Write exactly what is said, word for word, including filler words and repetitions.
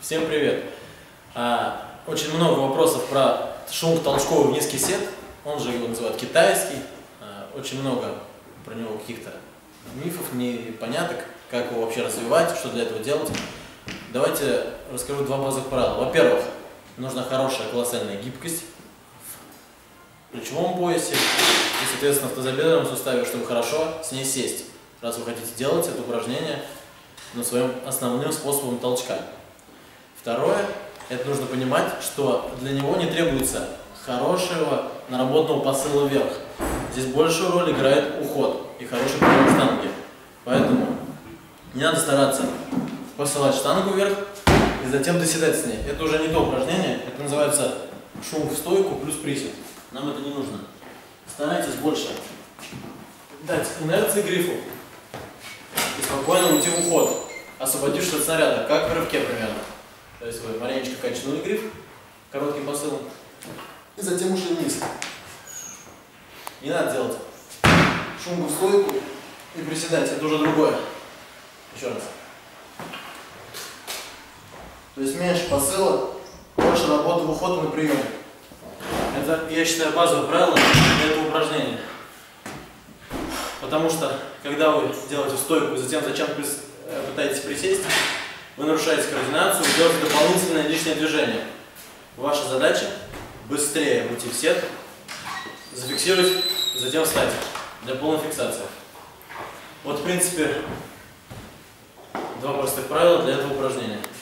Всем привет! А, очень много вопросов про шумно-толчковый низкий сет, он же его называют китайский. А, очень много про него каких-то мифов, непоняток, как его вообще развивать, что для этого делать. Давайте расскажу два базовых правила. Во-первых, нужна хорошая колоссальная гибкость в плечевом поясе и, соответственно, в тазобедренном суставе, чтобы хорошо с ней сесть, раз вы хотите делать это упражнение на своем основным способом толчка. Второе, это нужно понимать, что для него не требуется хорошего наработанного посыла вверх. Здесь большую роль играет уход и хороший подъем штанги. Поэтому не надо стараться посылать штангу вверх и затем доседать с ней. Это уже не то упражнение, это называется шум в стойку плюс присед. Нам это не нужно. Старайтесь больше дать инерции грифу и спокойно уйти в уход, освободившись от снаряда, как в рывке примерно. То есть вы маленечко качнули гриф коротким посылом и затем ушли вниз. Не надо делать шум в стойку и приседать, это уже другое. Еще раз. То есть меньше посыла, больше работы в уход на приеме. Это, я считаю, базовое правило для этого упражнения. Потому что, когда вы делаете стойку и затем зачем-то пытаетесь присесть, вы нарушаете координацию, делаете дополнительное лишнее движение. Ваша задача быстрее уйти в сет, зафиксировать, затем встать для полной фиксации. Вот, в принципе, два простых правила для этого упражнения.